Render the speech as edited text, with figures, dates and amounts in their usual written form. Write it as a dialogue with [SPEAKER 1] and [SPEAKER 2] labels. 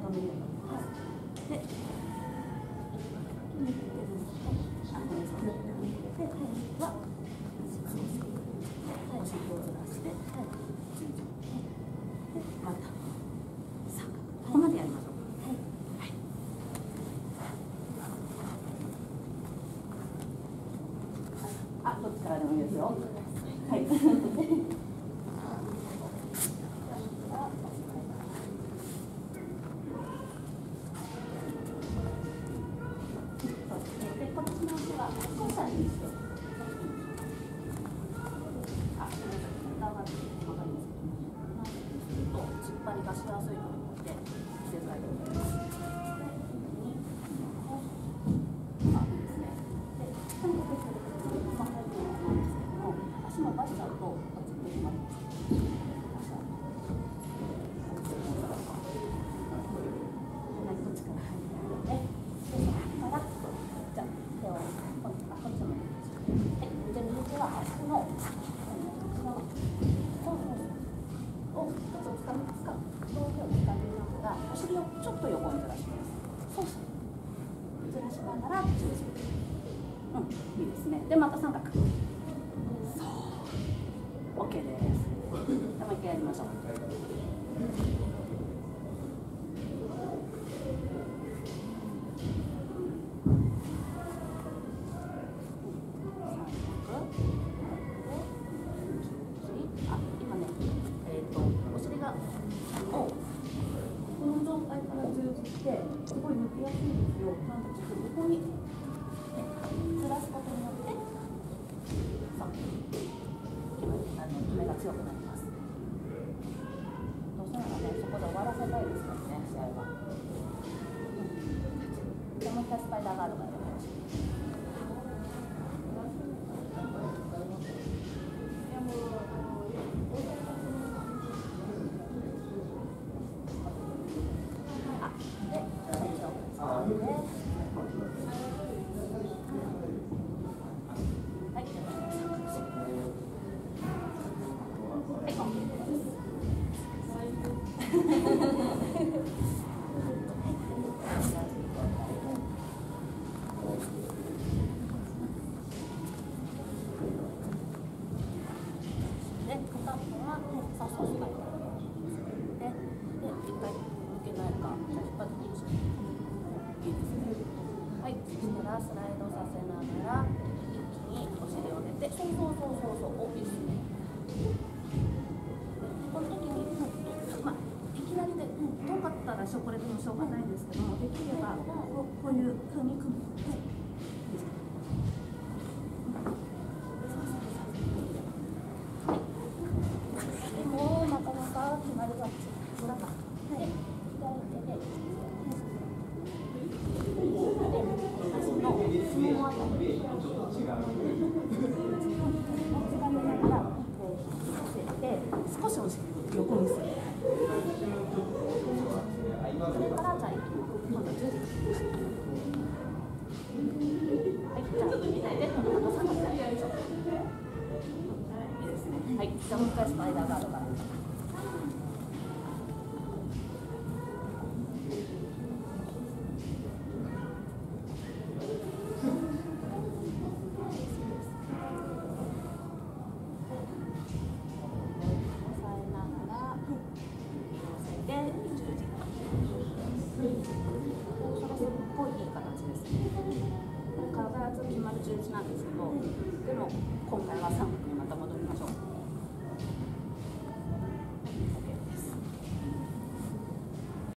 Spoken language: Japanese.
[SPEAKER 1] とめるようになります。で、お尻をずらして、また三角、ここまでやりましょう。どっちからでもいいですよ。はい。こっちの手は少しあるんですよ。突っ張りがしやすいと思うので、正解でございます。足も出しちゃうと、こっちに決まります。こっちから入るので、そこから、じゃあ、手を、こっちも。はい、で、右手は足の、を一つ掴みますか。両手を掴みながら、お尻をちょっと横にずらします。そうそう。ずらしながら、十字。いいですね。で、また三角。OK です。でもう一回やりましょう。今ね、お尻がこの状態から十字ってすごい抜けやすいんですよ。なんでちょっと横にずらすことによって、そう爪が強くなります。どうせならね、そこで終わらせたいですからね、試合は。でもう一回スパイダーガードがやります。スライドさせながら一気にお尻を上げて、そう、お、いいですね。この時に、いきなりで、遠かったらこれでもしょうがないんですけども、できればこういう踏み込む。でもなかなか決まりがつらかった。で、左手で。少しお尻を横にする。それからじゃあ今度十字。はい、じゃあ右手でこのまた三角でやりましょう。いいですね。はい、じゃあもう一回スパイダーガードから。決まる十字なんですけど、でも今回は三角にまた戻りましょう。